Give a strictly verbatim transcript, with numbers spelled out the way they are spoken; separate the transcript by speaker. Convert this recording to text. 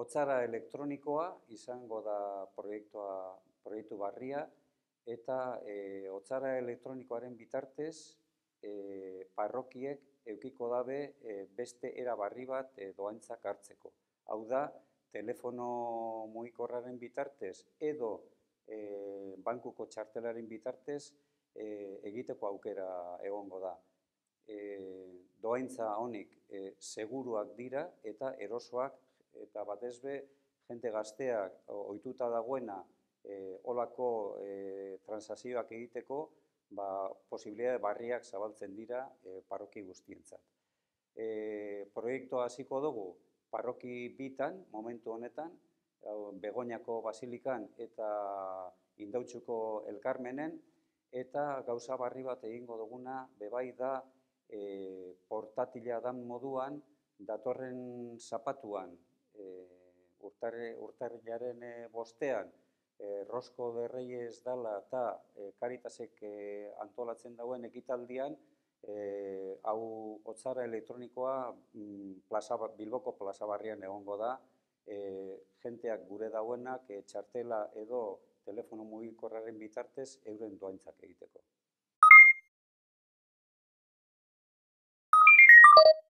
Speaker 1: Otzara elektronikoa izango da proiektua, proiektu barria, eta e, otzara elektronikoaren bitartez e, parrokiek edukiko dabe e, beste era barri bat e, dohaintzak hartzeko. Hau da, telefono mugikorraren bitartez edo e, bankuko txartelaren bitartez e, egiteko aukera egongo da. E, dohaintza honik e, seguruak dira eta erosoak, eta batez be, jente gazteak ohituta dagoena e, olako e, transakzioak egiteko, ba, posibilitate barriak zabaltzen dira e, parroki guztientzat. E, proiektua hasiko dugu parroki bitan, momentu honetan, Begoñako Basilikan eta Indautxuko Elkarmenen, eta gauza barri bat egingo duguna bebai da e, portatila dan moduan, datorren zapatuan, e, urtarrilaren e, bostean, e, Rosco de Reyes dala eta e, Caritasek e, antolatzen dauen ekitaldian, e, hau otzara elektronikoa mm, plaza, Bilboko plaza barrian egongo da, e, jenteak gure dauenak e, txartela edo telefono mugikorraren bitartez euren dohaintzak egiteko.